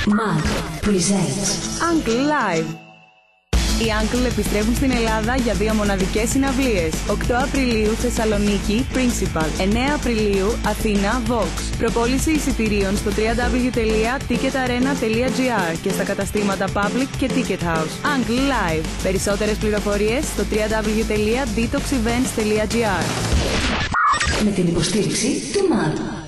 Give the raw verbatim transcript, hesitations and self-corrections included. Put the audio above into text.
U presents U N K L E Live. Οι U N K L E επιστρέφουν στην Ελλάδα για δύο μοναδικές συναυλίες. οκτώ Απριλίου Θεσσαλονίκη, Principal. εννέα Απριλίου Αθήνα, Vox. Προπόληση εισιτηρίων στο double-u double-u double-u τελεία ticket arena τελεία gr και στα καταστήματα Public και Ticket House. U N K L E Live. Περισσότερες πληροφορίες στο double-u double-u double-u τελεία detox events τελεία gr. με την υποστήριξη του U N K L E.